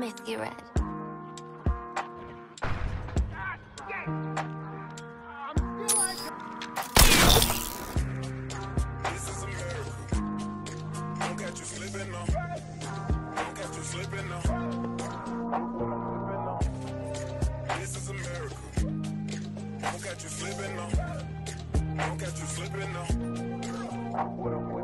Misty Red. This is America. Don't catch you slipping now. Don't catch you slipping now. This is America. Don't catch you slipping now. Don't catch you slipping now.